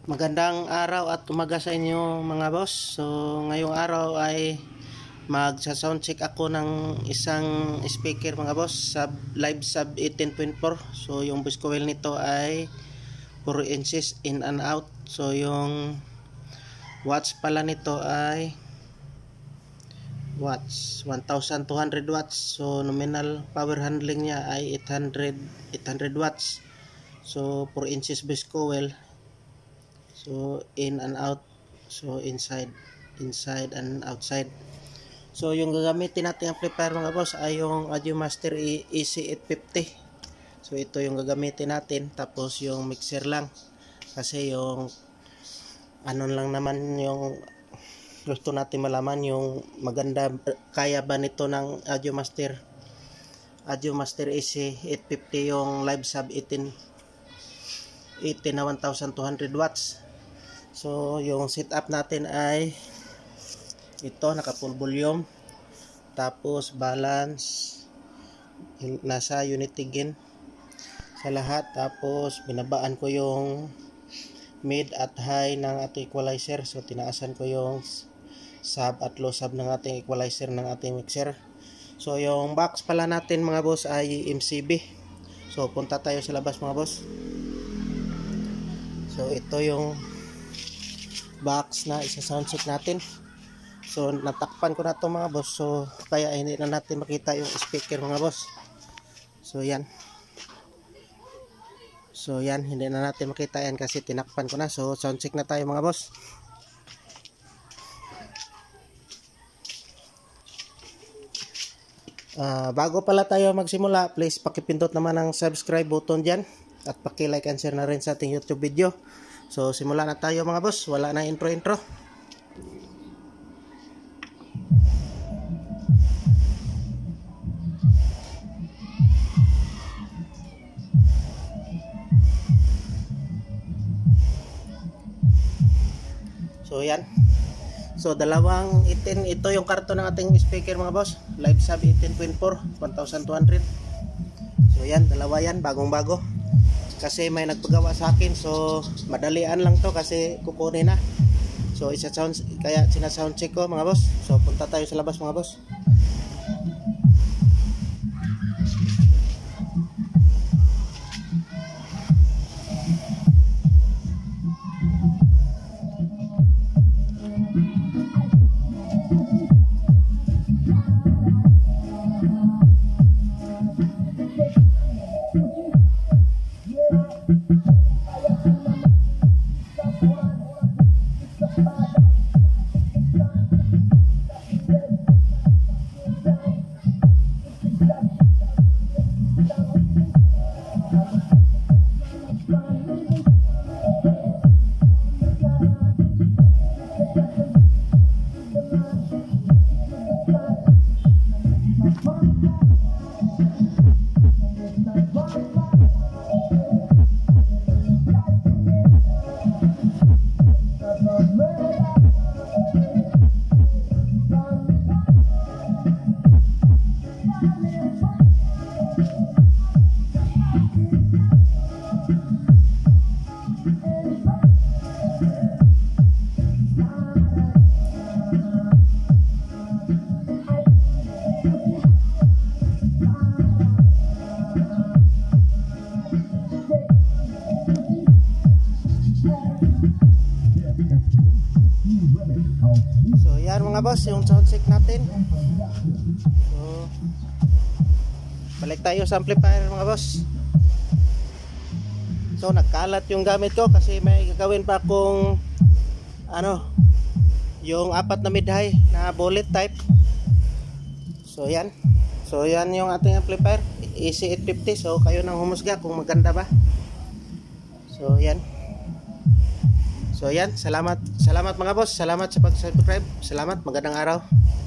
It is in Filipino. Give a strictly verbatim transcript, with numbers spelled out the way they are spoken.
Magandang araw at umaga sa inyo mga boss. So ngayong araw ay magsa-sound check ako ng isang speaker mga boss, sub live sub eighteen point four. So yung voice coil nito ay four inches in and out. So yung watts pala nito ay watts one thousand two hundred watts. So nominal power handling niya ay eight hundred watts. So four inches voice coil. So in and out, so inside inside and outside. So yung gagamitin natin amplifier mga boss ay yung Audiomaster E C eight fifty. So ito yung gagamitin natin, tapos yung mixer lang kasi yung ano lang naman yung gusto natin malaman, yung maganda kaya ba nito ng Audiomaster Audiomaster E C eight fifty yung live sub eighteen eighteen na one thousand two hundred watts. So yung setup natin ay ito, naka full volume, tapos balance nasa unity gain sa lahat, tapos binabaan ko yung mid at high ng ating equalizer. So tinaasan ko yung sub at low sub ng ating equalizer ng ating mixer. So yung box pala natin mga boss ay M C B. So punta tayo sa labas mga boss. So ito yung box na isa sound check natin. So natakpan ko na to mga boss, so kaya hindi na natin makita yung speaker mga boss. So yan. So yan, hindi na natin makita yan kasi tinakpan ko na. So sound check na tayo mga boss. Uh, bago pala tayo magsimula, please pakipindot naman ang subscribe button dyan at paki-like and share na rin sa ating YouTube video. So simula na tayo mga boss, wala na intro intro. So yan. So dalawang eighteen, ito yung karton ng ating speaker mga boss, live sub eighteen point four one thousand two hundred. So yan, dalawa yan, bagong bago. Kasi may nagpagawa sa akin, so madalian lang to kasi kukunin na. So isa sound, kaya sina sound check ko mga boss. So punta tayo sa labas mga boss. So yan mga boss, yung sound check natin. So balik tayo sa amplifier mga boss. So nagkalat yung gamit ko kasi may gagawin pa akong ano, yung apat na mid high na bullet type. So yan. So yan yung ating amplifier E C eight fifty. So kayo nang humusga kung maganda ba. So yan. So yan, salamat, salamat mga boss, salamat sa pag-subscribe, salamat, magandang araw.